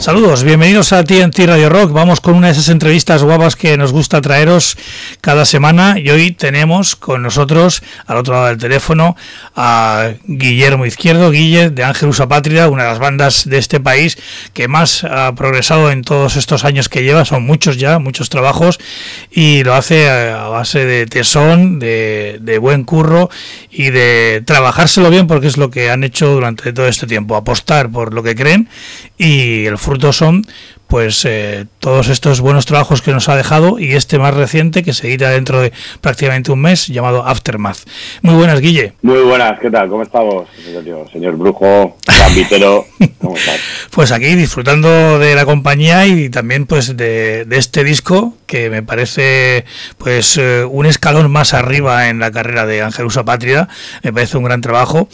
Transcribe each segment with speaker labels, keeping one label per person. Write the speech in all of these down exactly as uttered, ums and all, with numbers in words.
Speaker 1: Saludos, bienvenidos a T N T Radio Rock. Vamos con una de esas entrevistas guapas que nos gusta traeros cada semana y hoy tenemos con nosotros al otro lado del teléfono a Guillermo Izquierdo, Guille de Ángelus Apátrida, una de las bandas de este país que más ha progresado en todos estos años que lleva, son muchos ya, muchos trabajos, y lo hace a base de tesón, de, de buen curro y de trabajárselo bien, porque es lo que han hecho durante todo este tiempo, apostar por lo que creen, y el frutos son pues eh, todos estos buenos trabajos que nos ha dejado y este más reciente que se irá dentro de prácticamente un mes, llamado Aftermath. Muy buenas, Guille.
Speaker 2: Muy buenas, ¿qué tal? ¿Cómo estamos? Señor Brujo, Gambitero, ¿cómo estás?
Speaker 1: Pues aquí disfrutando de la compañía y también pues de, de este disco que me parece pues eh, un escalón más arriba en la carrera de Ángelus Apátrida. Me parece un gran trabajo.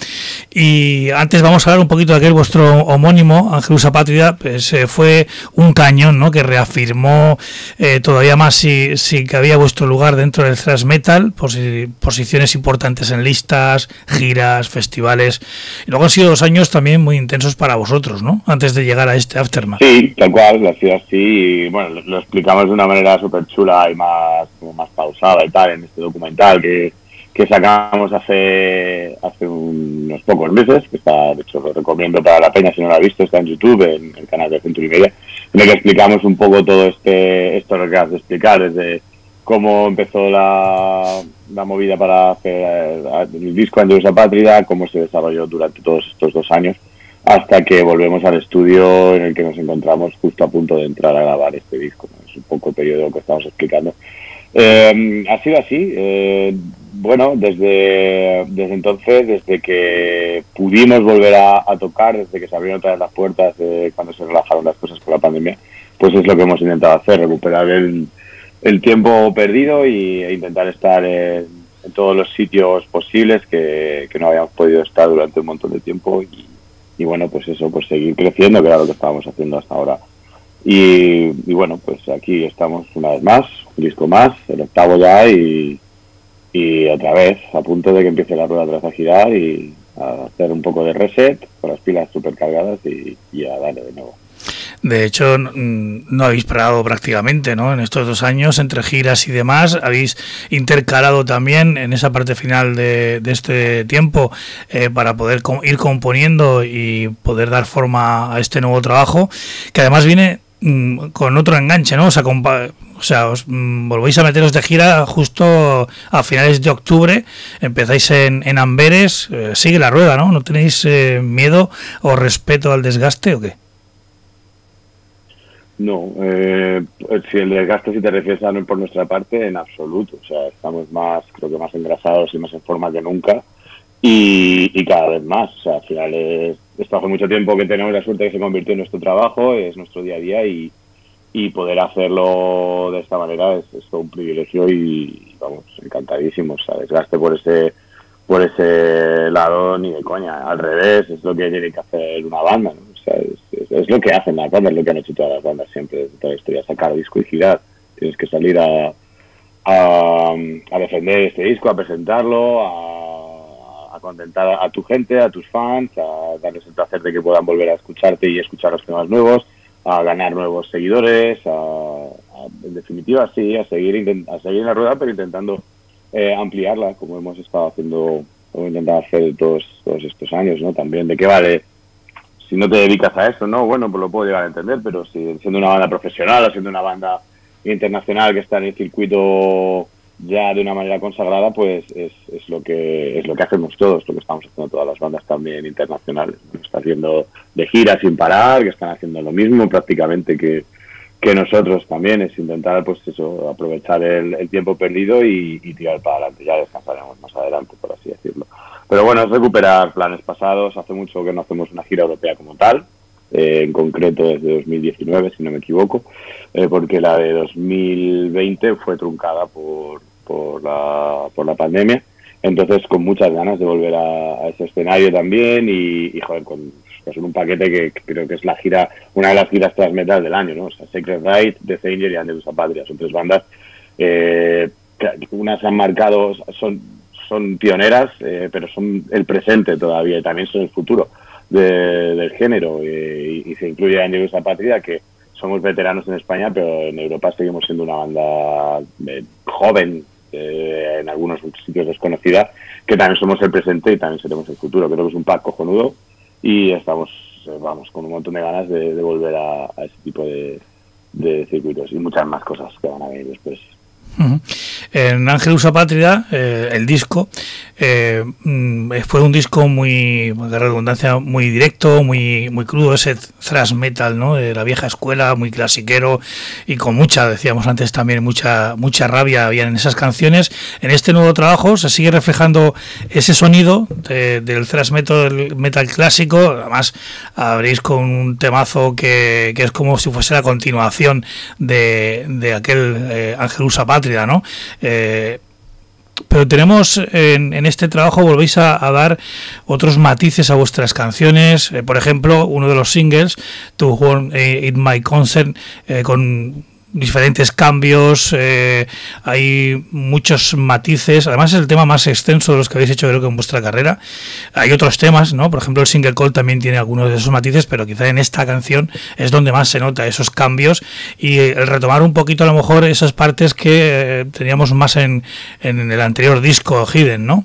Speaker 1: Y antes vamos a hablar un poquito de aquel vuestro homónimo, Ángelus Apátrida, pues eh, fue un cañón, ¿no?, que reafirmó eh, todavía más si, si que había vuestro lugar dentro del thrash metal, posi posiciones importantes en listas, giras, festivales. Y luego han sido dos años también muy intensos para vosotros, ¿no?, antes de llegar a este Aftermath.
Speaker 2: Sí, tal cual, lo ha sido así, y bueno, lo, lo explicamos de una manera súper chula y más, como más pausada y tal en este documental que, que sacamos hace hace unos pocos meses, que está, de hecho lo recomiendo para la peña si no lo ha visto, está en YouTube, en el canal de Century Media, en el que explicamos un poco todo este esto lo que has de explicar, desde cómo empezó la, la movida para hacer el disco Ángelus Apátrida, cómo se desarrolló durante todos estos dos años, hasta que volvemos al estudio en el que nos encontramos justo a punto de entrar a grabar este disco, ¿no? Es un poco el periodo que estamos explicando. Eh, ha sido así, eh, bueno, desde, desde entonces, desde que pudimos volver a, a tocar, desde que se abrieron todas las puertas, eh, cuando se relajaron las cosas con la pandemia, pues es lo que hemos intentado hacer, recuperar el, el tiempo perdido y, e intentar estar en, en todos los sitios posibles que, que no habíamos podido estar durante un montón de tiempo y, y bueno, pues eso, pues seguir creciendo, que era lo que estábamos haciendo hasta ahora. Y, y bueno, pues aquí estamos una vez más, un disco más, el octavo ya, y, y otra vez a punto de que empiece la rueda otra vez a girar y a hacer un poco de reset con las pilas súper cargadas y, y a darle de nuevo.
Speaker 1: De hecho, no habéis parado prácticamente, ¿no?, en estos dos años, entre giras y demás. Habéis intercalado también en esa parte final de, de este tiempo eh, para poder com ir componiendo y poder dar forma a este nuevo trabajo, que además viene mmm, con otro enganche, ¿no? O sea, o sea os mmm, volvéis a meteros de gira justo a finales de octubre, empezáis en, en Amberes, eh, sigue la rueda, ¿no? ¿No tenéis eh, miedo o respeto al desgaste o qué?
Speaker 2: No, eh, si el desgaste, si te refieres a no por nuestra parte, en absoluto. O sea, estamos más, creo que más engrasados y más en forma que nunca y, y cada vez más. O sea, al final es, esto hace mucho tiempo que tenemos la suerte de que se convirtió en nuestro trabajo, es nuestro día a día y, y poder hacerlo de esta manera es, es todo un privilegio y vamos, encantadísimos. O sea, desgaste por ese, por ese lado ni de coña. Al revés, es lo que tiene que hacer una banda, ¿no? O sea, es, es, es lo que hacen las bandas, lo que han hecho todas las bandas siempre, desde toda la historia, sacar disco y girar. Tienes que salir a, a, a defender este disco, a presentarlo, a, a contentar a, a tu gente, a tus fans, a darles el placer de que puedan volver a escucharte y escuchar los temas nuevos, a ganar nuevos seguidores, a, a, en definitiva, sí, a seguir, a seguir en la rueda, pero intentando eh, ampliarla, como hemos estado haciendo, como he intentado hacer todos, todos estos años, ¿no? También, ¿de qué vale? Si no te dedicas a eso, ¿no? Bueno, pues lo puedo llegar a entender, pero si siendo una banda profesional o siendo una banda internacional que está en el circuito ya de una manera consagrada, pues es, es lo que es lo que hacemos todos, lo que estamos haciendo todas las bandas también internacionales, ¿no? Está haciendo de gira sin parar, que están haciendo lo mismo prácticamente que, que nosotros también, es intentar pues eso, aprovechar el, el tiempo perdido y, y tirar para adelante, ya descansaremos más adelante, por así decirlo. Pero bueno, es recuperar planes pasados. Hace mucho que no hacemos una gira europea como tal, eh, en concreto desde dos mil diecinueve, si no me equivoco, eh, porque la de dos mil veinte fue truncada por, por, la, por la pandemia. Entonces, con muchas ganas de volver a, a ese escenario también y, y joder, con, con un paquete que, que creo que es la gira, una de las giras thrash metal del año, ¿no? O sea, Sacred Right, Death Angel y Ángelus Apátrida, son tres bandas. Eh, que unas han marcado, son... son pioneras, eh, pero son el presente todavía y también son el futuro de, del género, y, y se incluye a Ángelus Apátrida, que somos veteranos en España, pero en Europa seguimos siendo una banda eh, joven, eh, en algunos sitios desconocida, que también somos el presente y también seremos el futuro. Creo que es un pack cojonudo y estamos, eh, vamos, con un montón de ganas de, de volver a, a ese tipo de, de circuitos y muchas más cosas que van a venir después.
Speaker 1: Uh-huh. En Ángelus Apátrida, eh, el disco eh, fue un disco muy, de redundancia, muy directo, muy muy crudo, ese thrash metal, ¿no? De la vieja escuela, muy clasiquero y con mucha, decíamos antes también, mucha mucha rabia había en esas canciones. En este nuevo trabajo se sigue reflejando ese sonido de, del thrash metal, metal clásico. Además, abrís con un temazo que, que es como si fuese la continuación de, de aquel eh, Ángelus Apátrida, ¿no? Eh, pero tenemos en, en este trabajo volvéis a, a dar otros matices a vuestras canciones, eh, por ejemplo, uno de los singles, To Whom It Might Concern, eh, con diferentes cambios, eh, hay muchos matices. Además es el tema más extenso de los que habéis hecho, creo que en vuestra carrera. Hay otros temas, ¿no? Por ejemplo, el Single Call también tiene algunos de esos matices, pero quizá en esta canción es donde más se nota esos cambios y el retomar un poquito a lo mejor esas partes que eh, teníamos más en, en el anterior disco Hidden, ¿no?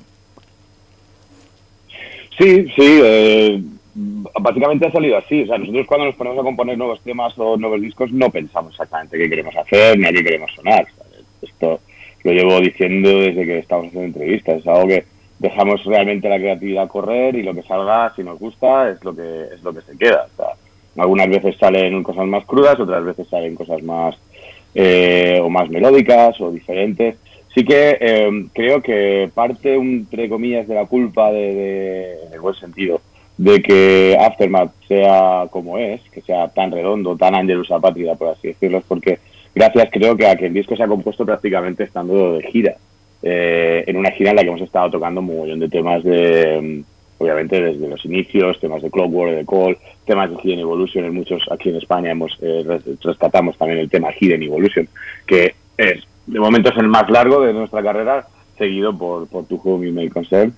Speaker 2: Sí, sí, eh, básicamente ha salido así. O sea, nosotros cuando nos ponemos a componer nuevos temas o nuevos discos no pensamos exactamente qué queremos hacer ni a qué queremos sonar. ¿Sabes? Esto lo llevo diciendo desde que estamos haciendo entrevistas. Es algo que dejamos realmente la creatividad correr y lo que salga, si nos gusta, es lo que es lo que se queda. O sea, algunas veces salen cosas más crudas, otras veces salen cosas más eh, o más melódicas o diferentes. Sí que eh, creo que parte, entre comillas, de la culpa, de, de, en el buen sentido, de que Aftermath sea como es, que sea tan redondo, tan Ángelus Apátrida, por así decirlo, es porque gracias, creo, que a que el disco se ha compuesto prácticamente estando de gira. Eh, en una gira en la que hemos estado tocando un mogollón de temas de, obviamente, desde los inicios, temas de Clockwork, de Call, temas de Hidden Evolution. En muchos, aquí en España, hemos eh, rescatamos también el tema Hidden Evolution, que es, de momento, es el más largo de nuestra carrera, seguido por, por To Whom It May Concern.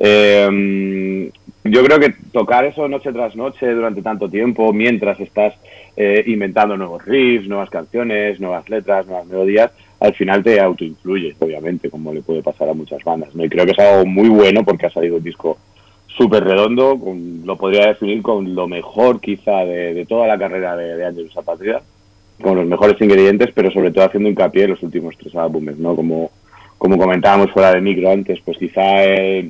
Speaker 2: Eh, yo creo que tocar eso noche tras noche durante tanto tiempo, mientras estás eh, inventando nuevos riffs, nuevas canciones, nuevas letras, nuevas melodías, al final te autoinfluye, obviamente, como le puede pasar a muchas bandas, ¿no? Y creo que es algo muy bueno porque ha salido un disco súper redondo, con, lo podría definir con lo mejor quizá de, de toda la carrera de, de Ángelus Apátrida, con los mejores ingredientes, pero sobre todo haciendo hincapié en los últimos tres álbumes, ¿no? Como, como comentábamos fuera de micro antes, pues quizá eh,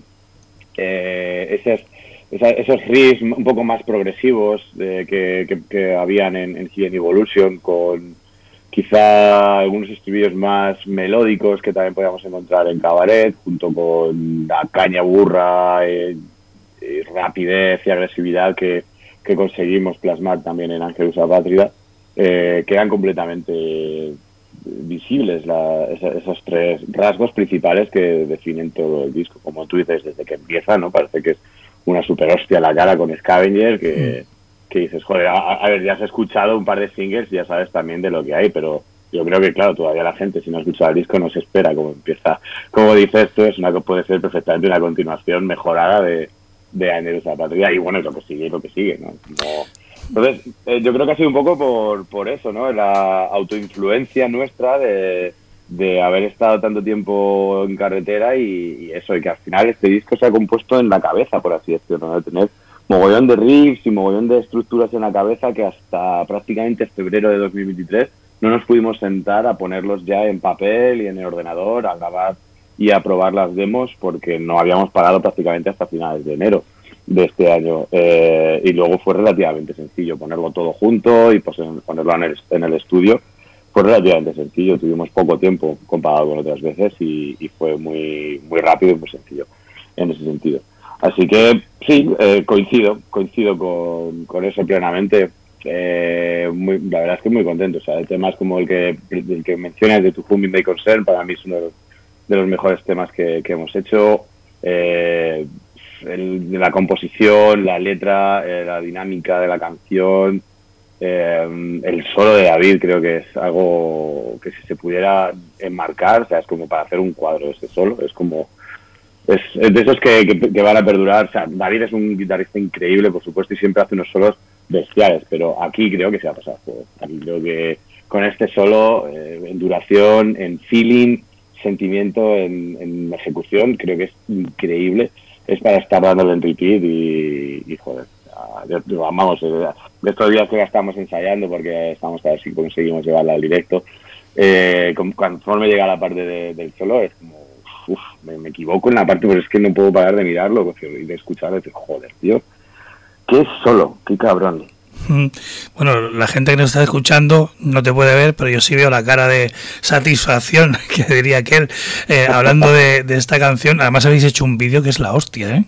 Speaker 2: eh, esos, esos, esos riffs un poco más progresivos de, que, que, que habían en, en Hidden Evolution, con quizá algunos estribillos más melódicos que también podíamos encontrar en Cabaret, junto con la caña burra, eh, y rapidez y agresividad que, que conseguimos plasmar también en Ángelus Apátrida. Eh, quedan completamente visibles la, esa, esos tres rasgos principales que definen todo el disco. Como tú dices, desde que empieza, ¿no? Parece que es una super hostia a la cara con Scavenger, que, mm. que dices, joder, a, a ver, ya has escuchado un par de singles y ya sabes también de lo que hay, pero yo creo que, claro, todavía la gente, si no ha escuchado el disco, no se espera cómo empieza. Como dices tú, es una que puede ser perfectamente una continuación mejorada de, de Ángelus Apátrida, y bueno, es lo que sigue, lo que sigue, ¿no? No. Entonces, eh, yo creo que ha sido un poco por, por eso, ¿no? La autoinfluencia nuestra de, de haber estado tanto tiempo en carretera y, y eso, y que al final este disco se ha compuesto en la cabeza, por así decirlo, ¿no? De tener mogollón de riffs y mogollón de estructuras en la cabeza que hasta prácticamente febrero de dos mil veintitrés no nos pudimos sentar a ponerlos ya en papel y en el ordenador, a grabar y a probar las demos, porque no habíamos parado prácticamente hasta finales de enero de este año, eh, y luego fue relativamente sencillo ponerlo todo junto y pues, ponerlo en el, en el estudio. Fue relativamente sencillo, tuvimos poco tiempo comparado con otras veces y, y fue muy muy rápido y muy sencillo en ese sentido. Así que sí, eh, coincido, coincido con, con eso plenamente. Eh, muy, la verdad es que muy contento. O sea, temas como el que el que mencionas de To Whom It May Concern, para mí es uno de los, de los mejores temas que, que hemos hecho. Eh, El, de la composición, la letra, eh, la dinámica de la canción, eh, el solo de David creo que es algo que si se pudiera enmarcar, o sea, es como para hacer un cuadro ese solo, es como es, es de esos que, que, que van a perdurar. O sea, David es un guitarrista increíble, por supuesto, y siempre hace unos solos bestiales, pero aquí creo que se va a pasar. Aquí creo que con este solo, eh, en duración, en feeling, sentimiento, en, en ejecución, creo que es increíble. Es para estar dándole en repeat y, y joder, vamos, estos días que ya estamos ensayando porque estamos a ver si conseguimos llevarla al directo, eh, conforme llega la parte de, del solo es como, uff, me, me equivoco en la parte, pero es que no puedo parar de mirarlo y de escucharlo y decir, joder, tío, qué solo, qué cabrón.
Speaker 1: Bueno, la gente que nos está escuchando no te puede ver, pero yo sí veo la cara de satisfacción, que diría aquel, eh, hablando de, de esta canción. Además habéis hecho un vídeo que es la hostia, ¿eh?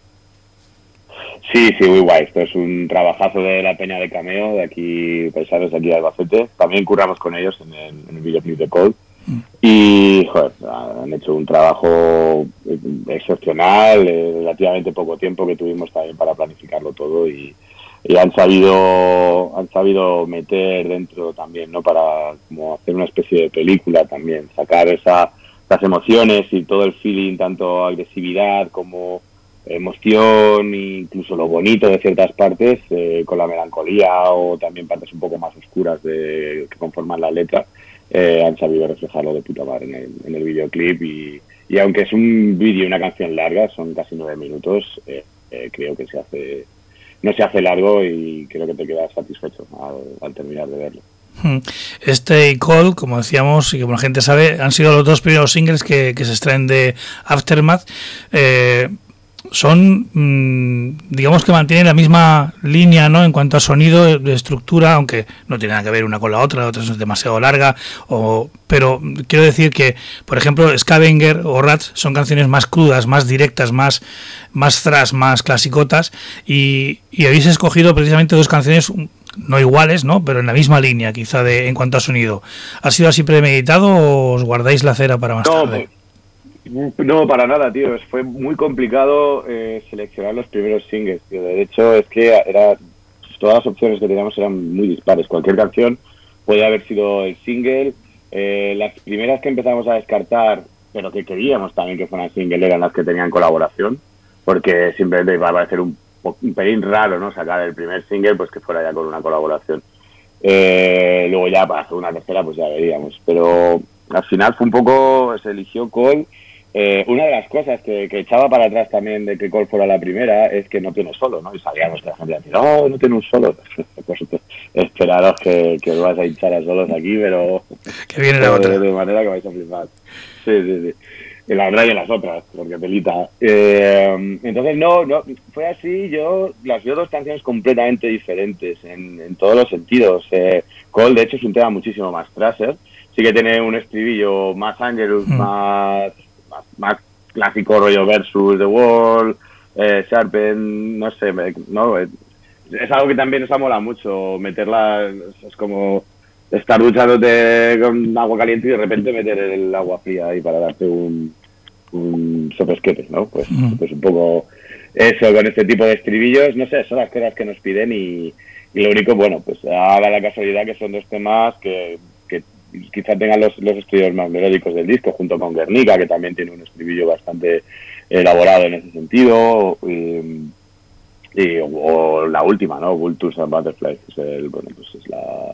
Speaker 2: Sí, sí, muy guay. Esto es un trabajazo de la Peña de Cameo, de aquí, paisanos de aquí de Albacete. También curramos con ellos en el, en el videoclip de Cold. Mm. Y, joder, han hecho un trabajo excepcional, eh, relativamente poco tiempo que tuvimos también para planificarlo todo y, y han sabido han sabido meter dentro también, ¿no? Para como hacer una especie de película también, sacar esa las emociones y todo el feeling, tanto agresividad como emoción, incluso lo bonito de ciertas partes, eh, con la melancolía o también partes un poco más oscuras de que conforman la letra, eh, han sabido reflejarlo de puta madre en el, en el videoclip y, y aunque es un vídeo y una canción larga, son casi nueve minutos, eh, eh, creo que se hace no se hace largo y creo que te quedas satisfecho al, al terminar de verlo.
Speaker 1: Este y Cold, como decíamos y como la gente sabe, han sido los dos primeros singles que, que se extraen de Aftermath. Eh, son, mmm, digamos que mantienen la misma línea, ¿no? En cuanto a sonido, de estructura, aunque no tiene nada que ver una con la otra, la otra es demasiado larga, o, pero quiero decir que, por ejemplo, Scavenger o Rats son canciones más crudas, más directas, más, más thrash, más clasicotas, y, y habéis escogido precisamente dos canciones no iguales, ¿no? Pero en la misma línea, quizá, de en cuanto a sonido. ¿Ha sido así premeditado o os guardáis la cera para más
Speaker 2: no,
Speaker 1: tarde?
Speaker 2: No, para nada, tío. Fue muy complicado eh, seleccionar los primeros singles, tío. De hecho, es que era todas las opciones que teníamos eran muy dispares. Cualquier canción podía haber sido el single. Eh, las primeras que empezamos a descartar, pero que queríamos también que fueran single, eran las que tenían colaboración, porque simplemente iba a parecer un, un pelín raro, ¿no? Sacar el primer single, pues que fuera ya con una colaboración. Eh, luego ya para hacer una tercera, pues ya veríamos. Pero al final fue un poco, se eligió Cole. Eh, una de las cosas que, que echaba para atrás también de que Cole fuera la primera es que no tiene solo, ¿no? Y sabíamos que la gente decía, no, no tiene un solo. Pues esperaros que, que os vais a hinchar a solos aquí, pero
Speaker 1: que viene la
Speaker 2: de,
Speaker 1: otra.
Speaker 2: de manera que vais a flipar. Sí, sí, sí. En la verdad y en las otras, porque pelita. Eh, entonces, no, no, fue así. Yo las veo dos canciones completamente diferentes en, en todos los sentidos. Eh, Cole, de hecho, es un tema muchísimo más thrasher. Sí que tiene un estribillo más Angelus, mm. más, más más clásico rollo versus The Wall, eh, Sharpen, no sé, no, es, es algo que también nos mola mucho, meterla, es como estar duchándote con agua caliente y de repente meter el agua fría ahí para darte un, un sopesquete, ¿no? Pues, mm. pues un poco eso con este tipo de estribillos, no sé, son las cosas que nos piden y, y lo único, bueno, pues haga la casualidad que son dos temas que, que quizás tengan los, los estribillos más melódicos del disco, junto con Guernica, que también tiene un estribillo bastante elaborado en ese sentido, y, y o la última, ¿no? Vultures and Butterflies, que es el, bueno, pues es la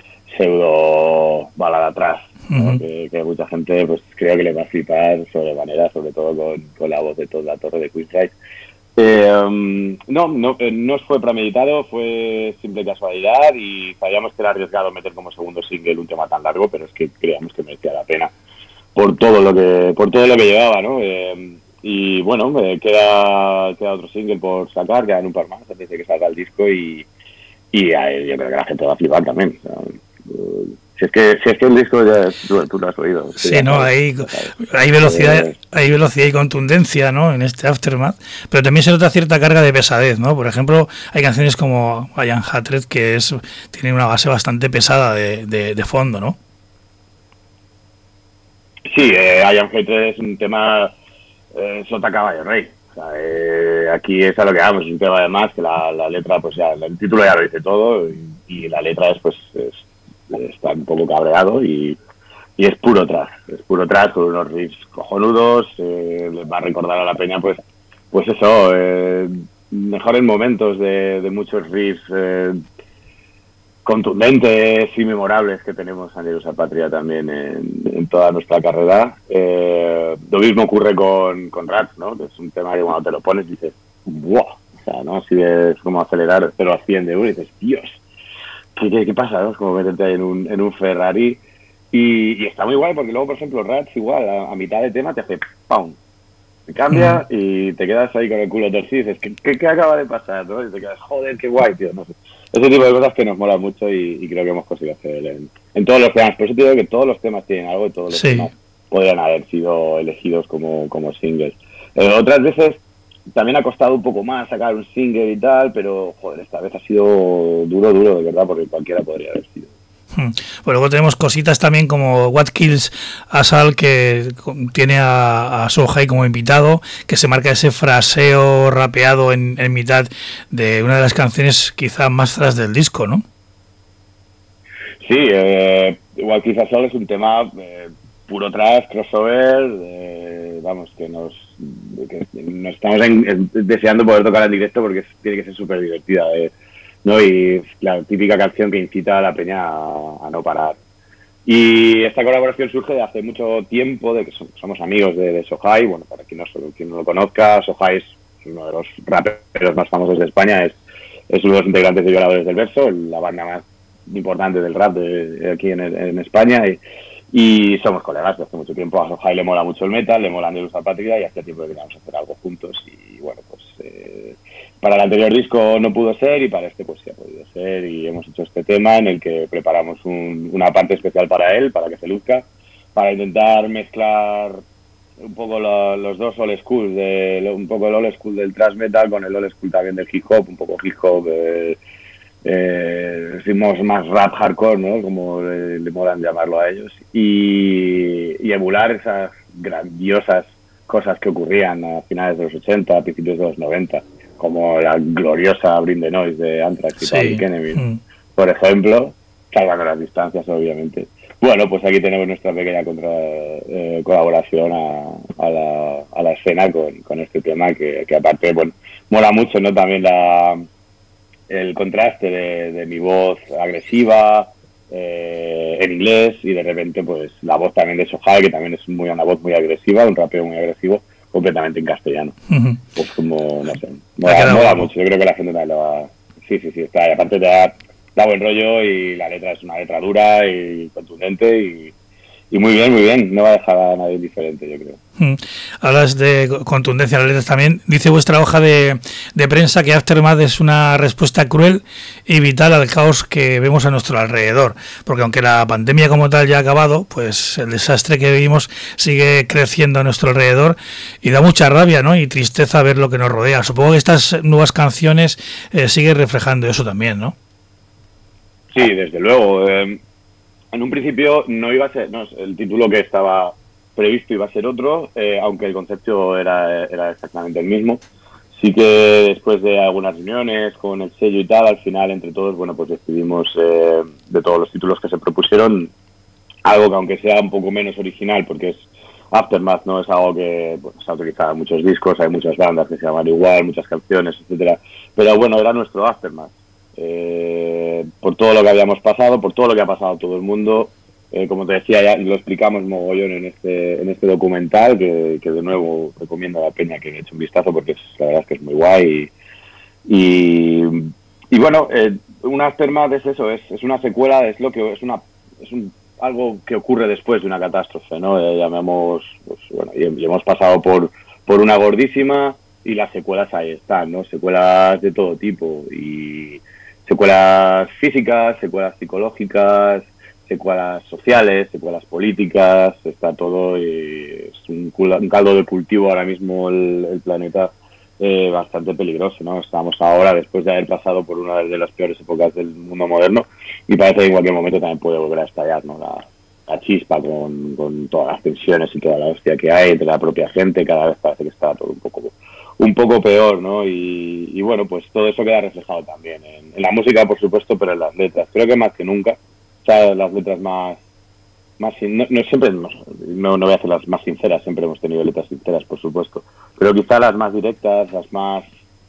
Speaker 2: pseudo balada atrás, ¿no? Uh-huh. que, que mucha gente pues creo que le va a flipar sobremanera, sobre todo con, con la voz de toda la torre de Queensryche. Eh, um, no, no, no fue premeditado, fue simple casualidad y sabíamos que era arriesgado meter como segundo single un tema tan largo, pero es que creíamos que merecía la pena por todo lo que por todo lo que llevaba, ¿no? Eh, y bueno, eh, queda queda otro single por sacar, quedan un par más antes de que salga el disco y, y eh, yo creo que la gente va a flipar también. O sea, uh, Si es que si es que el disco ya tú, tú lo has oído.
Speaker 1: Sí, no, hay, hay velocidad, hay velocidad y contundencia, ¿no? En este Aftermath, pero también se nota cierta carga de pesadez, ¿no? Por ejemplo, hay canciones como I Am Hatred que es tiene una base bastante pesada de, de, de fondo, ¿no?
Speaker 2: Sí, eh, I Am Hatred es un tema eh, sota caballo rey. O sea, eh, aquí es a lo que vamos, es un tema además que la, la letra, pues ya el título ya lo dice todo y, y la letra es pues es, está un poco cabreado y, y es puro trash, es puro trash con unos riffs cojonudos, eh, les va a recordar a la peña pues pues eso, eh, mejores momentos de, de muchos riffs eh, contundentes y memorables que tenemos a Angelus Patria también en, en toda nuestra carrera. Eh, lo mismo ocurre con, con Rats, ¿no? Que es un tema que cuando te lo pones dices, ¡buah! O sea, ¿no? Así es como acelerar cero a cien de uno y dices, ¡Dios! ¿Qué, qué, qué pasa? ¿No? Es como meterte ahí en un, en un Ferrari y, y está muy guay porque luego, por ejemplo, Rats igual, a, a mitad de tema te hace ¡pum! Te cambia mm. y te quedas ahí con el culo torcido y dices, ¿qué, qué, qué acaba de pasar? ¿No? Y te quedas, joder, qué guay, tío, no sé. Ese tipo de cosas que nos mola mucho y, y creo que hemos conseguido hacer en, en todos los temas. Por eso te digo que todos los temas tienen algo y todos los sí. temas podrían haber sido elegidos como, como singles. Eh, otras veces también ha costado un poco más sacar un single y tal, pero joder, esta vez ha sido duro, duro, de verdad, porque cualquiera podría haber sido.
Speaker 1: Hmm. Pues luego tenemos cositas también como What Kills Us All, que tiene a, a Sohai como invitado, que se marca ese fraseo rapeado en, en mitad de una de las canciones quizá más thrash del disco, ¿no?
Speaker 2: Sí, eh, What Kills Us All es un tema eh, puro thrash, crossover, eh, vamos, que nos, que nos estamos en, en, deseando poder tocar en directo porque es, tiene que ser súper divertida, eh. ¿no? Y la típica canción que incita a la peña a, a no parar. Y esta colaboración surge de hace mucho tiempo, de que somos amigos de, de Sohai. Bueno, para quien no, quien no lo conozca, Sohai es uno de los raperos más famosos de España, es, es uno de los integrantes de Violadores del Verso, la banda más importante del rap de, de aquí en, en España, y, y somos colegas de hace mucho tiempo. A Sohai le mola mucho el metal, le mola Angelus Patria, y hace tiempo que queríamos hacer algo juntos, y bueno, pues... Eh, para el anterior disco no pudo ser y para este pues sí ha podido ser, y hemos hecho este tema en el que preparamos un, una parte especial para él, para que se luzca, para intentar mezclar un poco lo, los dos old school, de, un poco el old school del thrash metal con el old school también del hip hop, un poco hip hop, eh, eh, decimos más rap hardcore, ¿no? Como le, le molan llamarlo a ellos, y, y emular esas grandiosas cosas que ocurrían a finales de los ochenta, a principios de los noventa, como la gloriosa Bring the Noise de Anthrax y sí. Public Enemy, mm. por ejemplo, salvando las distancias, obviamente. Bueno, pues aquí tenemos nuestra pequeña contra, eh, colaboración a, a, la, a la escena con, con este tema, que, que aparte, bueno, mola mucho, ¿no? También la, el contraste de, de mi voz agresiva eh, en inglés y de repente, pues, la voz también de Sohai, que también es muy una voz muy agresiva, un rapeo muy agresivo, completamente en castellano. Uh-huh. Pues como, no sé, mola, mola mucho. Yo creo que la gente también lo va... Sí, sí, sí, está. Y aparte te da, da buen rollo y la letra es una letra dura y contundente y, y muy bien, muy bien. No va a dejar a nadie indiferente, yo creo.
Speaker 1: Mm. Hablas de contundencia en las letras también. Dice vuestra hoja de, de prensa que Aftermath es una respuesta cruel y vital al caos que vemos a nuestro alrededor, porque aunque la pandemia como tal ya ha acabado, pues el desastre que vivimos sigue creciendo a nuestro alrededor y da mucha rabia, ¿no? Y tristeza ver lo que nos rodea. Supongo que estas nuevas canciones eh, siguen reflejando eso también, ¿no?
Speaker 2: Sí, desde luego. Eh, en un principio no iba a ser, no, el título que estaba previsto iba a ser otro, eh, aunque el concepto era, era exactamente el mismo. Sí que después de algunas reuniones con el sello y tal, al final entre todos, bueno, pues decidimos eh, de todos los títulos que se propusieron, algo que aunque sea un poco menos original, porque es Aftermath, no es algo que pues, se ha utilizado en muchos discos, hay muchas bandas que se llaman igual, muchas canciones, etcétera. Pero bueno, era nuestro Aftermath. Eh, por todo lo que habíamos pasado, por todo lo que ha pasado todo el mundo. Eh, como te decía, ya lo explicamos mogollón en este en este documental, que, que de nuevo recomiendo a la peña que le eche un vistazo porque es, la verdad es que es muy guay. Y, y, y bueno, eh, un Aftermath es eso, es, es una secuela, es lo que es una es un, algo que ocurre después de una catástrofe, ¿no? Eh, llamemos, pues, bueno, y, y hemos pasado por, por una gordísima y las secuelas ahí están, ¿no? Secuelas de todo tipo, y secuelas físicas, secuelas psicológicas, secuelas sociales, secuelas políticas, está todo, y es un, un caldo de cultivo ahora mismo el, el planeta eh, bastante peligroso, ¿no? Estamos ahora, después de haber pasado por una de las peores épocas del mundo moderno, y parece que en cualquier momento también puede volver a estallar, ¿no? La, la chispa con, con todas las tensiones y toda la hostia que hay entre la propia gente, cada vez parece que está todo un poco un poco peor, ¿no? Y, y bueno, pues todo eso queda reflejado también en, en la música, por supuesto, pero en las letras. Creo que más que nunca, o sea, las letras más más no, no siempre, no, no voy a hacer las más sinceras, siempre hemos tenido letras sinceras, por supuesto, pero quizá las más directas, las más...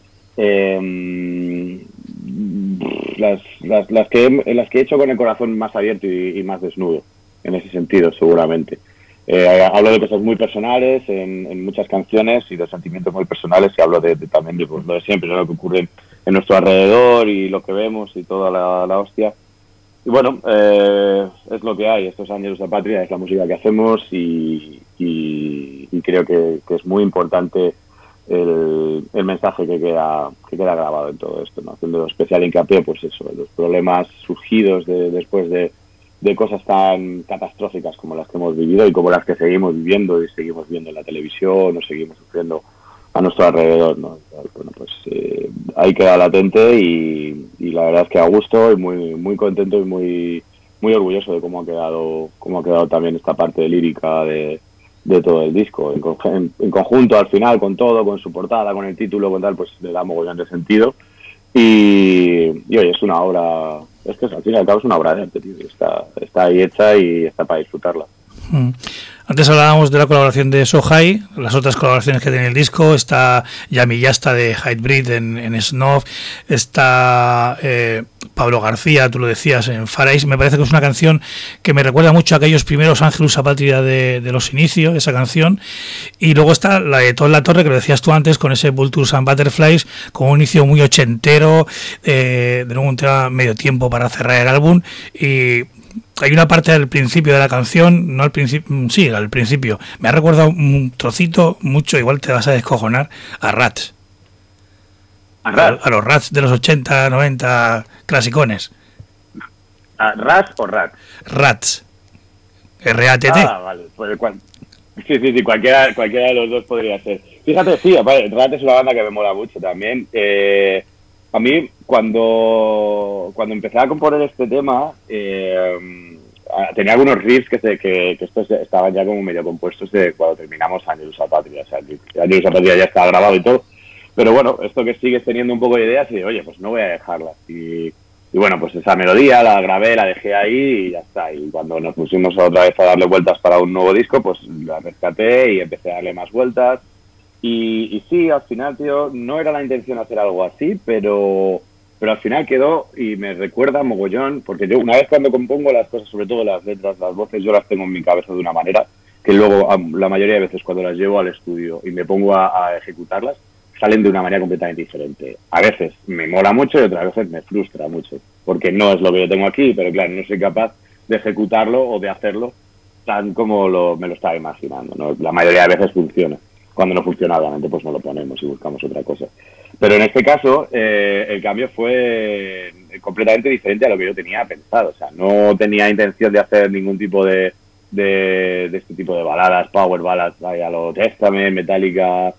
Speaker 2: Eh, las, las, las, que, las que he hecho con el corazón más abierto y, y más desnudo, en ese sentido, seguramente. Eh, hablo de cosas muy personales en, en muchas canciones y de sentimientos muy personales, y hablo de, de también de, pues, lo de siempre, ¿no? Lo que ocurre en nuestro alrededor y lo que vemos y toda la, la hostia. Y bueno, eh, es lo que hay, esto es Ángelus a Patria, es la música que hacemos y, y, y creo que, que es muy importante el, el mensaje que queda que queda grabado en todo esto, ¿no? Haciendo especial hincapié, pues eso, los problemas surgidos de, después de, de cosas tan catastróficas como las que hemos vivido y como las que seguimos viviendo y seguimos viendo en la televisión o seguimos sufriendo a nuestro alrededor, ¿no? Bueno, pues eh, ahí queda latente y, y la verdad es que a gusto y muy muy contento y muy muy orgulloso de cómo ha quedado cómo ha quedado también esta parte lírica de de todo el disco, en, en, en conjunto al final, con todo, con su portada, con el título, con tal, pues le da mogollón de sentido. Y, y oye, es una obra, es que al fin y al cabo es una obra de arte, tío, está, está ahí hecha y está para disfrutarla.
Speaker 1: Mm. Antes hablábamos de la colaboración de Sohai, las otras colaboraciones que tiene el disco, está Yami Yasta de Hatebreed en, en Snuff, está eh, Pablo García, tú lo decías, en Farais. Me parece que es una canción que me recuerda mucho a aquellos primeros Ángelus a Patria de, de los inicios, esa canción. Y luego está la de Toda la Torre, que lo decías tú antes, con ese Vultures and Butterflies, con un inicio muy ochentero, eh, de nuevo un tema medio tiempo para cerrar el álbum. Y hay una parte al principio de la canción, no al principio, sí, al principio, me ha recordado un trocito mucho, igual te vas a descojonar, a Rats.
Speaker 2: ¿A Rats?
Speaker 1: A, a los Rats de los ochenta, noventa, clasicones.
Speaker 2: ¿A Rats o Rats?
Speaker 1: Rats. R A T T.
Speaker 2: Ah, vale. Pues, cual... Sí, sí, sí, cualquiera, cualquiera de los dos podría ser. Fíjate, sí, vale, Rats es una banda que me mola mucho también. Eh, a mí, cuando, cuando empecé a componer este tema, eh, tenía algunos riffs que, se, que, que estos estaban ya como medio compuestos de cuando terminamos Ángelus a Patria. O sea, Ángelus a Patria ya está grabado y todo. Pero bueno, esto que sigues teniendo un poco de ideas y de, oye, pues no voy a dejarlas. Y, y bueno, pues esa melodía la grabé, la dejé ahí y ya está. Y cuando nos pusimos otra vez a darle vueltas para un nuevo disco, pues la rescaté y empecé a darle más vueltas. Y, y sí, al final, tío, no era la intención hacer algo así, pero, pero al final quedó y me recuerda mogollón, porque yo una vez cuando compongo las cosas, sobre todo las letras, las voces, yo las tengo en mi cabeza de una manera que luego la mayoría de veces cuando las llevo al estudio y me pongo a, a ejecutarlas, salen de una manera completamente diferente. A veces me mola mucho y otras veces me frustra mucho, porque no es lo que yo tengo aquí, pero claro, no soy capaz de ejecutarlo o de hacerlo tan como lo, me lo estaba imaginando, ¿no? La mayoría de veces funciona. Cuando no funciona, obviamente, pues no lo ponemos y buscamos otra cosa. Pero en este caso, eh, el cambio fue completamente diferente a lo que yo tenía pensado. O sea, no tenía intención de hacer ningún tipo de, de, de este tipo de baladas, power ballads, a lo Testament, Metallica,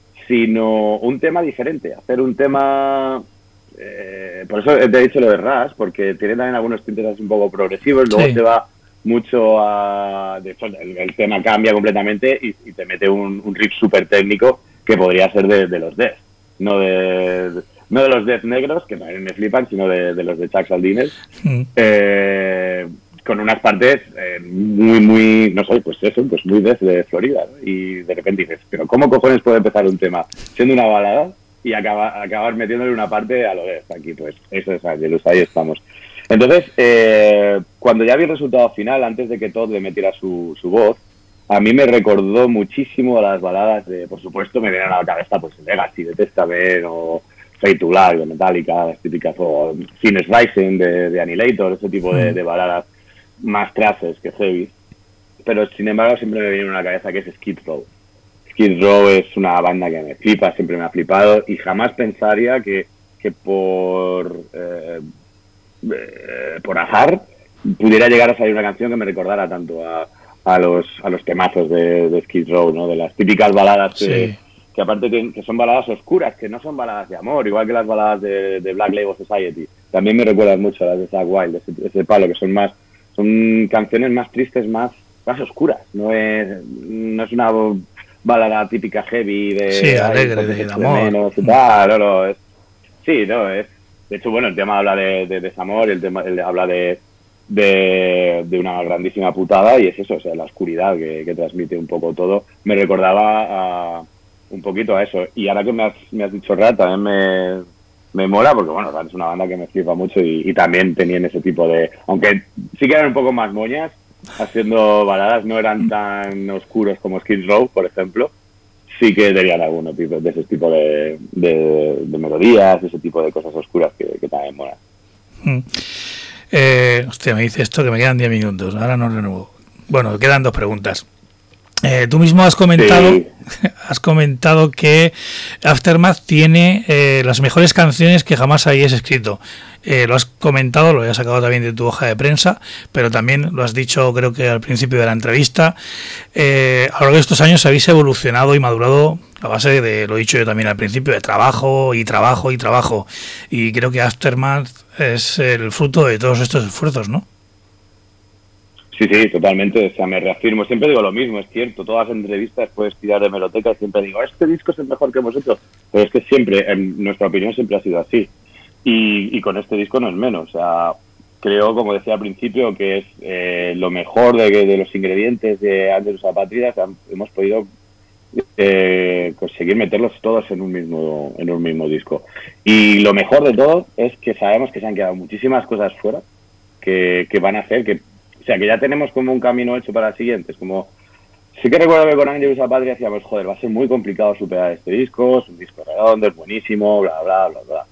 Speaker 2: sino un tema diferente. Hacer un tema... Eh, por eso te he dicho lo de Rush, porque tiene también algunos tintes así un poco progresivos, luego sí. Te va mucho a... De hecho, el, el tema cambia completamente y, y te mete un, un riff súper técnico que podría ser de, de los Death, no de, no de los Death negros, que también me flipan, sino de, de los de Chuck Saldines, mm. eh, con unas partes eh, muy, muy, no sé, pues eso, pues muy Death de Florida, ¿no? Y de repente dices, pero ¿cómo cojones puede empezar un tema siendo una balada y acaba, acabar metiéndole una parte a lo Death? Aquí, pues eso es Ángelus, ahí estamos. Entonces, eh, cuando ya vi el resultado final, antes de que Todd le metiera su, su voz, a mí me recordó muchísimo a las baladas de, por supuesto, me vienen a la cabeza pues Legacy de Testament o Fade to Black de Metallica, las típicas, o Phoenix Rising de, de Annihilator, ese tipo de, de baladas más trashes que heavy. Pero sin embargo siempre me viene a la cabeza que es Skid Row. Skid Row es una banda que me flipa, siempre me ha flipado y jamás pensaría que, que por... Eh, Eh, por azar pudiera llegar a salir una canción que me recordara tanto a, a los a los temazos de, de Skid Row, ¿no? De las típicas baladas que, sí. que aparte que, que son baladas oscuras, que no son baladas de amor, igual que las baladas de, de Black Label Society. También me recuerdan mucho a las de Zakk Wylde, ese, ese palo, que son más son canciones más tristes, más más oscuras. No es no es una balada típica heavy de
Speaker 1: sí, alegre, de, de amor.
Speaker 2: Menos, y tal, no, no, es, sí, no, es de hecho, bueno, el tema habla de, de desamor, el tema el, habla de, de, de una grandísima putada, y es eso, o sea, la oscuridad que, que transmite un poco todo. Me recordaba a, un poquito a eso. Y ahora que me has, me has dicho Rat, también me, me mola, porque bueno, Rat es una banda que me flipa mucho y, y también tenían ese tipo de... Aunque sí que eran un poco más moñas, haciendo baladas, no eran tan oscuros como Skid Row, por ejemplo. Sí que tenían algunos tipos de ese tipo de, de, de melodías, ese tipo de cosas oscuras que, que también molan.
Speaker 1: Mm. Eh, hostia, me dice esto que me quedan diez minutos, ahora no renuevo. Bueno, quedan dos preguntas. Eh, tú mismo has comentado, sí. has comentado que Aftermath tiene eh, las mejores canciones que jamás hayas escrito. Eh, lo has comentado, lo has sacado también de tu hoja de prensa, pero también lo has dicho, creo que al principio de la entrevista. Eh, a lo largo de estos años habéis evolucionado y madurado a base de, lo he dicho yo también al principio, de trabajo y trabajo y trabajo. Y creo que Aftermath es el fruto de todos estos esfuerzos, ¿no?
Speaker 2: Sí, sí, totalmente, o sea, me reafirmo, siempre digo lo mismo, es cierto, todas las entrevistas puedes tirar de hemeroteca y siempre digo, este disco es el mejor que hemos hecho, pero es que siempre, en nuestra opinión, siempre ha sido así, y, y con este disco no es menos, o sea, creo, como decía al principio, que es eh, lo mejor de, de los ingredientes de Angelus Apátridas, hemos podido eh, conseguir meterlos todos en un mismo en un mismo disco, y lo mejor de todo es que sabemos que se han quedado muchísimas cosas fuera, que, que van a hacer que o sea, que ya tenemos como un camino hecho para el siguiente. Es como... Sí que recuerdo que con Angelus Apátridas decíamos, joder, va a ser muy complicado superar este disco, es un disco redondo, es buenísimo, bla, bla, bla, bla.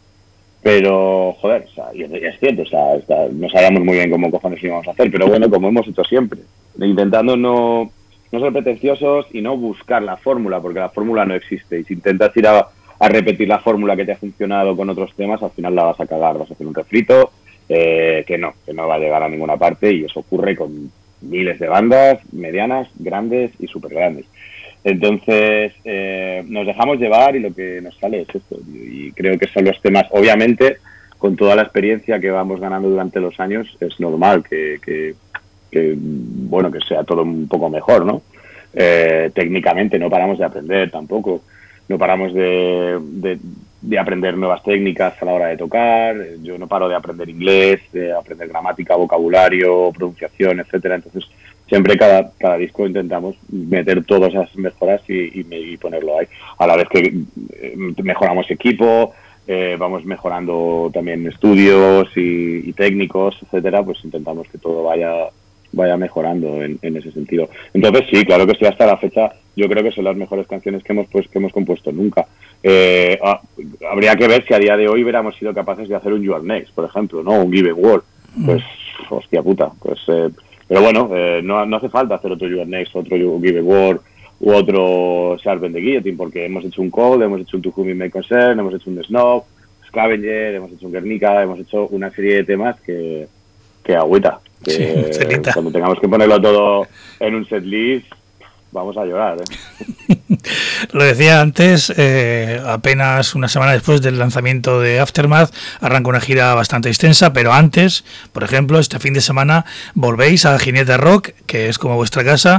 Speaker 2: Pero, joder, o sea, y es cierto, o sea, está, no sabíamos muy bien cómo cojones íbamos a hacer, pero bueno, como hemos hecho siempre, intentando no, no ser pretenciosos y no buscar la fórmula, porque la fórmula no existe. Y si intentas ir a, a repetir la fórmula que te ha funcionado con otros temas, al final la vas a cagar, vas a hacer un refrito, Eh, que no, que no va a llegar a ninguna parte, y eso ocurre con miles de bandas, medianas, grandes y súper grandes. Entonces, eh, nos dejamos llevar y lo que nos sale es esto. Y creo que son los temas, obviamente, con toda la experiencia que vamos ganando durante los años, es normal que, que, que bueno, que sea todo un poco mejor, ¿no? Eh, técnicamente no paramos de aprender tampoco, no paramos de... de de aprender nuevas técnicas a la hora de tocar, yo no paro de aprender inglés, de aprender gramática, vocabulario, pronunciación, etcétera. Entonces, siempre cada, cada disco intentamos meter todas esas mejoras y, y, y ponerlo ahí. A la vez que mejoramos equipo, eh, vamos mejorando también estudios y, y técnicos, etcétera, pues intentamos que todo vaya vaya mejorando en, en ese sentido. Entonces sí, claro que sí, hasta la fecha yo creo que son las mejores canciones que hemos pues que hemos compuesto nunca. Eh, ah, habría que ver si a día de hoy hubiéramos sido capaces de hacer un You Are Next, por ejemplo, ¿no? Un Give World. Pues, hostia puta. Pues, eh, pero bueno, eh, no, no hace falta hacer otro You Are Next, otro Give World u otro Sharp and the Guillotine, porque hemos hecho un Cold, hemos hecho un To Whom It May Concern, hemos hecho un Snob, Scavenger, hemos hecho un Guernica, hemos hecho una serie de temas que, que agüita. Que sí, cuando tengamos que ponerlo todo en un setlist, vamos a llorar, ¿eh?
Speaker 1: Lo decía antes, eh, apenas una semana después del lanzamiento de Aftermath arranca una gira bastante extensa, pero antes, por ejemplo, este fin de semana volvéis a Jinete Rock, que es como vuestra casa,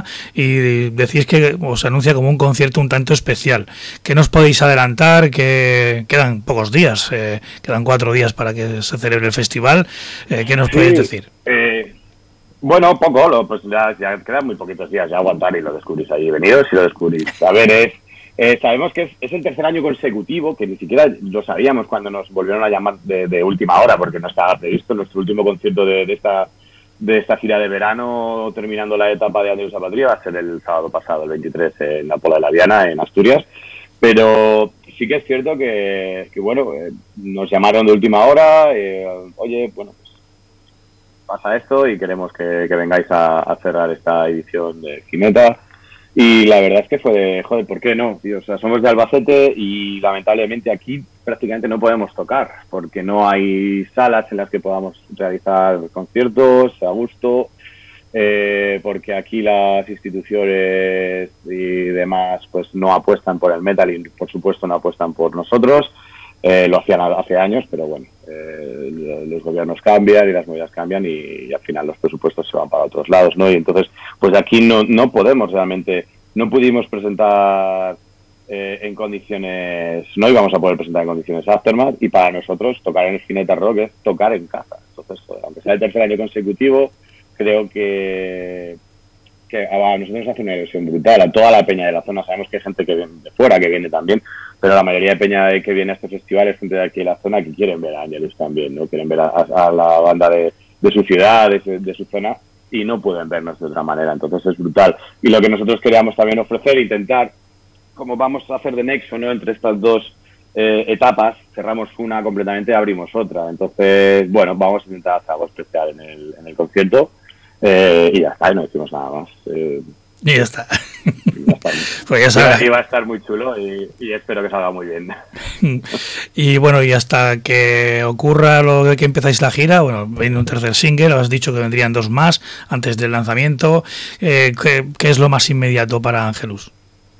Speaker 1: y decís que os anuncia como un concierto un tanto especial. ¿Qué nos podéis adelantar? Que quedan pocos días, eh, quedan cuatro días para que se celebre el festival. Eh, ¿Qué nos sí, podéis decir?
Speaker 2: Eh... Bueno, poco, lo, pues ya, ya quedan muy poquitos días, ya aguantar y lo descubrís allí. Venidos y lo descubrís. A ver, es, eh, sabemos que es, es el tercer año consecutivo, que ni siquiera lo sabíamos cuando nos volvieron a llamar de, de última hora, porque no estaba previsto. Nuestro último concierto de, de esta de esta gira de verano, terminando la etapa de Angelus Apátridas, va a ser el sábado pasado, el veintitrés, en la Pola de la Viana, en Asturias. Pero sí que es cierto que, que bueno, eh, nos llamaron de última hora, eh, oye, bueno, pasa esto y queremos que, que vengáis a, a cerrar esta edición de Jineta. Y la verdad es que fue de, joder, ¿por qué no, tío? O sea, somos de Albacete y lamentablemente aquí prácticamente no podemos tocar porque no hay salas en las que podamos realizar conciertos a gusto, eh, porque aquí las instituciones y demás pues no apuestan por el metal y por supuesto no apuestan por nosotros. Eh, lo hacían hace años, pero bueno, eh, los gobiernos cambian y las movidas cambian y, y al final los presupuestos se van para otros lados, ¿no? Y entonces, pues aquí no, no podemos realmente, no pudimos presentar eh, en condiciones, no íbamos a poder presentar en condiciones Aftermath, y para nosotros tocar en el Gineta Rock es tocar en casa. Entonces, joder, aunque sea el tercer año consecutivo, creo que, que a nosotros nos hace una ilusión brutal. A toda la peña de la zona, sabemos que hay gente que viene de fuera, que viene también, pero la mayoría de peña que viene a este festival es gente de aquí de la zona que quieren ver a Angelus también, ¿no? Quieren ver a, a la banda de, de su ciudad, de, de su zona, y no pueden vernos de otra manera. Entonces es brutal. Y lo que nosotros queríamos también ofrecer, intentar, como vamos a hacer de nexo, ¿no?, entre estas dos eh, etapas, cerramos una completamente y abrimos otra. Entonces, bueno, vamos a intentar hacer algo especial en el, en el concierto, eh, y ya está, y no decimos nada más. Eh,
Speaker 1: y ya está.
Speaker 2: Ya está.
Speaker 1: Pues ya sabes.
Speaker 2: Y va a estar muy chulo y, y espero que salga muy bien.
Speaker 1: Y bueno, y hasta que ocurra lo de que empezáis la gira, bueno, viene un tercer single, has dicho que vendrían dos más antes del lanzamiento. Eh, ¿qué, ¿Qué es lo más inmediato para Angelus?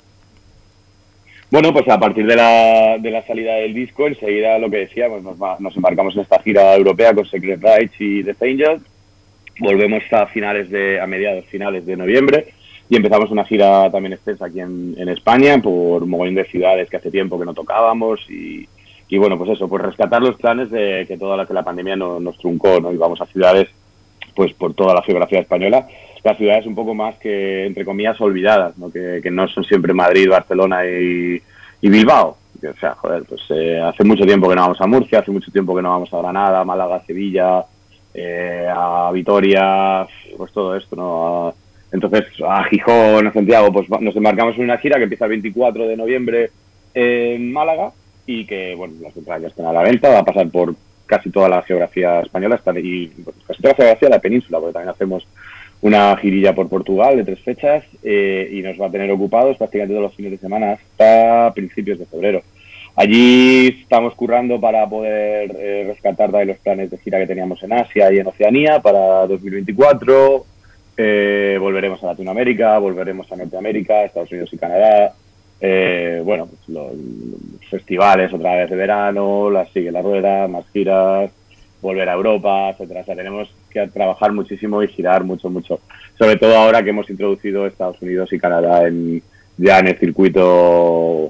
Speaker 2: Bueno, pues a partir de la, de la salida del disco, enseguida lo que decíamos, nos, nos embarcamos en esta gira europea con Secret Rights y The Angels. Volvemos a finales de, a mediados finales de noviembre, y empezamos una gira también extensa aquí en, en España, por un mogollón de ciudades que hace tiempo que no tocábamos, y, y bueno, pues eso, pues rescatar los planes de que toda la que la pandemia no, nos truncó, ¿no? Y vamos a ciudades, pues por toda la geografía española, las ciudades un poco más que, entre comillas, olvidadas, ¿no? Que, que no son siempre Madrid, Barcelona y, y Bilbao. O sea, joder, pues eh, hace mucho tiempo que no vamos a Murcia, hace mucho tiempo que no vamos a Granada, Málaga, Sevilla, eh, a Vitoria, pues todo esto, ¿no? A, entonces, a Gijón, a Santiago, pues nos embarcamos en una gira que empieza el veinticuatro de noviembre en Málaga, y que, bueno, las entradas ya están a la venta, va a pasar por casi toda la geografía española, y bueno, casi toda la geografía de la península, porque también hacemos una girilla por Portugal de tres fechas, eh, y nos va a tener ocupados prácticamente todos los fines de semana hasta principios de febrero. Allí estamos currando para poder eh, rescatar de los planes de gira que teníamos en Asia y en Oceanía para dos mil veinticuatro. Eh, volveremos a Latinoamérica, volveremos a Norteamérica, Estados Unidos y Canadá. Eh, bueno, pues los, los festivales otra vez de verano, la sigue la rueda, más giras, volver a Europa, etcétera. O sea, tenemos que trabajar muchísimo y girar mucho, mucho. Sobre todo ahora que hemos introducido Estados Unidos y Canadá en, ya en el circuito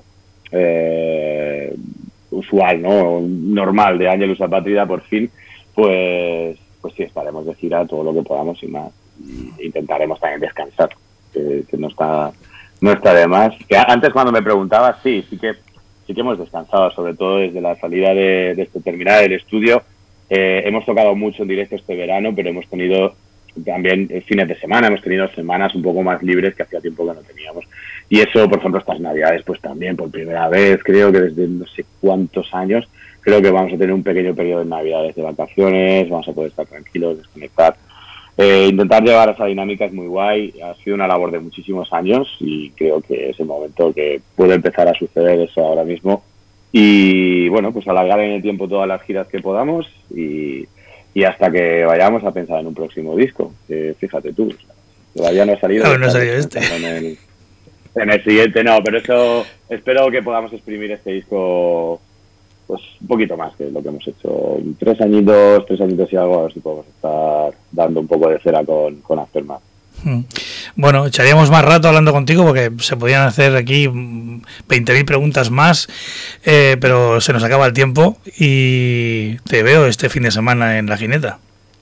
Speaker 2: eh, usual, ¿no? Normal de Angelus Apátrida, por fin, pues, pues sí, estaremos de gira todo lo que podamos y más. Y intentaremos también descansar, que, que no está no está de más. Que antes, cuando me preguntabas, sí, sí que sí que hemos descansado, sobre todo desde la salida de, de este terminar el estudio. Eh, hemos tocado mucho en directo este verano, pero hemos tenido también fines de semana, hemos tenido semanas un poco más libres que hacía tiempo que no teníamos. Y eso, por ejemplo, estas navidades, pues también por primera vez, creo que desde no sé cuántos años, creo que vamos a tener un pequeño periodo de navidades de vacaciones, vamos a poder estar tranquilos, desconectar. Eh, intentar llevar esa dinámica es muy guay, ha sido una labor de muchísimos años, y creo que es el momento que puede empezar a suceder eso ahora mismo. Y bueno, pues alargar en el tiempo todas las giras que podamos, y, y hasta que vayamos a pensar en un próximo disco. Que fíjate tú, todavía no ha salido.
Speaker 1: Claro, no ha salido este.
Speaker 2: En el, en el siguiente no, pero eso espero que podamos exprimir este disco pues un poquito más que lo que hemos hecho. Tres añitos, tres añitos y algo, a ver si podemos estar dando un poco de cera con, con Aftermath.
Speaker 1: Bueno, echaríamos más rato hablando contigo porque se podían hacer aquí veinte mil preguntas más, eh, pero se nos acaba el tiempo y te veo este fin de semana en La Gineta.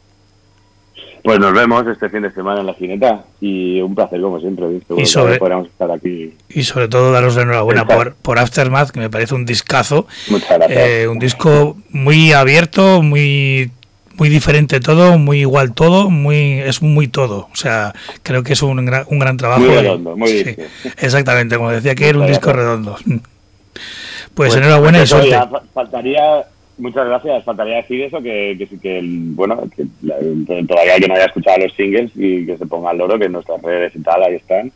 Speaker 2: Pues nos vemos este fin de semana en La Gineta, y un placer como siempre.
Speaker 1: Y sobre,
Speaker 2: podríamos estar aquí.
Speaker 1: Y sobre todo daros la enhorabuena por, por Aftermath, que me parece un discazo.
Speaker 2: Muchas gracias.
Speaker 1: Eh, un disco muy abierto, muy muy diferente todo, muy igual todo, muy es muy todo. O sea, creo que es un gran, un gran trabajo.
Speaker 2: Muy redondo, muy
Speaker 1: sí, exactamente, como decía que era un disco redondo. Pues,
Speaker 2: pues
Speaker 1: enhorabuena y suerte.
Speaker 2: Ya, faltaría, muchas gracias, faltaría decir eso, que, que, que bueno, que la, todavía que no haya escuchado los singles y que se ponga al loro, que en nuestras redes y tal, ahí están.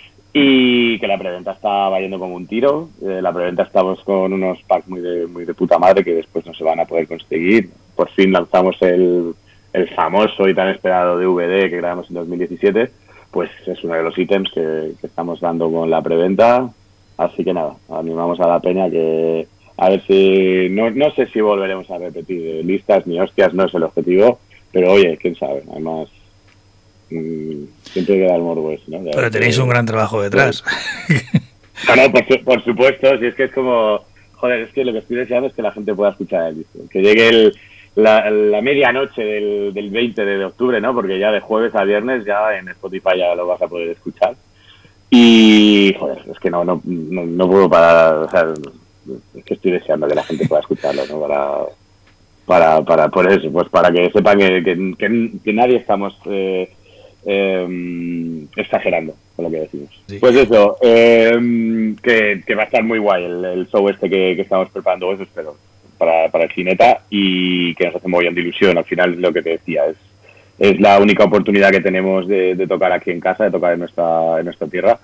Speaker 2: Y que la preventa está vayendo como un tiro. Eh, la preventa estamos con unos packs muy de, muy de puta madre que después no se van a poder conseguir. Por fin lanzamos el, el famoso y tan esperado D V D que grabamos en dos mil diecisiete. Pues es uno de los ítems que, que estamos dando con la preventa. Así que nada, animamos a la peña que a ver si... No, no sé si volveremos a repetir listas ni hostias, no es el objetivo. Pero oye, quién sabe, además... siempre queda el morbo ese, ¿no?
Speaker 1: Pero tenéis un gran trabajo detrás.
Speaker 2: No, no, por, su, por supuesto, si es que es como, joder, es que lo que estoy deseando es que la gente pueda escuchar el disco, que llegue el, la, la medianoche del, del veinte de octubre, ¿no? Porque ya de jueves a viernes ya en Spotify ya lo vas a poder escuchar. Y, joder, es que no, no, no, no puedo parar, o sea, es que estoy deseando que la gente pueda escucharlo, ¿no? Para, para, para por eso, pues para que sepan que, que, que, que nadie estamos eh, eh, exagerando con lo que decimos. Sí. Pues eso, eh, que, que va a estar muy guay el, el show este que, que estamos preparando, eso espero, para, para el Gineta, y que nos hace muy bien de ilusión. Al final, lo que te decía, es es la única oportunidad que tenemos de, de tocar aquí en casa, de tocar en nuestra en nuestra tierra,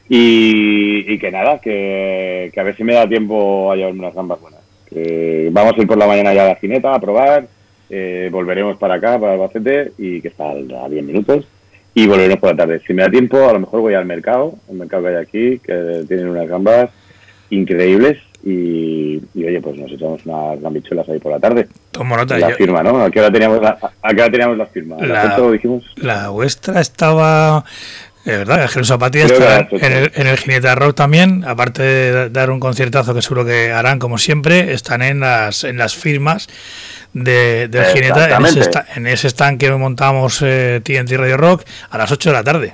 Speaker 2: y, y que nada, que, que a ver si me da tiempo a llevarme unas gambas buenas. Que vamos a ir por la mañana ya a la Gineta a probar, eh, volveremos para acá, para Albacete, y que está a diez minutos, y volveremos por la tarde. Si me da tiempo, a lo mejor voy al mercado, el mercado que hay aquí, que tienen unas gambas increíbles, y, y oye, pues nos echamos unas gambichuelas ahí por la tarde.
Speaker 1: Tomo nota.
Speaker 2: La
Speaker 1: yo,
Speaker 2: firma, ¿no? ¿A qué hora teníamos la, a qué hora teníamos la firma?
Speaker 1: La,
Speaker 2: ¿La, dijimos?
Speaker 1: La vuestra estaba... Es verdad, el Jesús Apatía está en el, en el Gineta Rock también, aparte de dar un conciertazo que seguro que harán como siempre, están en las en las firmas de, del Gineta, en ese, sta, en ese stand que montamos eh, T N T Radio Rock a las ocho de la tarde.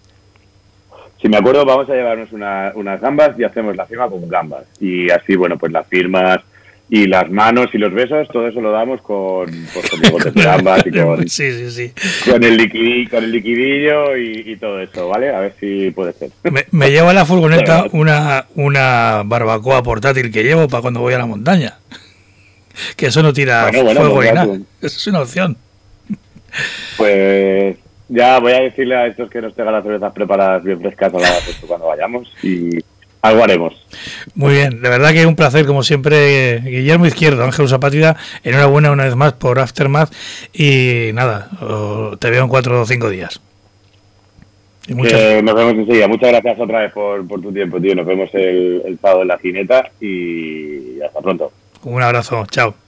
Speaker 2: Si me acuerdo, vamos a llevarnos una, unas gambas y hacemos la firma con gambas. Y así, bueno, pues las firmas y las manos y los besos, todo eso lo damos con, pues, con bigotes de gambas y con,
Speaker 1: sí, sí, sí.
Speaker 2: con, el, liquidillo, con el liquidillo y, y todo eso, ¿vale? A ver si puede ser.
Speaker 1: Me, me llevo a la furgoneta una, una barbacoa portátil que llevo para cuando voy a la montaña. Que eso no tira bueno, bueno, fuego pues ni nada. Tú. Eso es una opción.
Speaker 2: Pues... Ya voy a decirle a estos que nos tengan las cervezas preparadas bien frescas a la cuando vayamos y algo haremos.
Speaker 1: Muy bien, de verdad que es un placer como siempre, Guillermo Izquierdo, Ángel Zapatida, enhorabuena una vez más por Aftermath y nada, te veo en cuatro o cinco días.
Speaker 2: Y muchas... eh, nos vemos enseguida, muchas gracias otra vez por, por tu tiempo, tío, nos vemos el, el sábado en la Gineta y hasta pronto.
Speaker 1: Un abrazo, chao.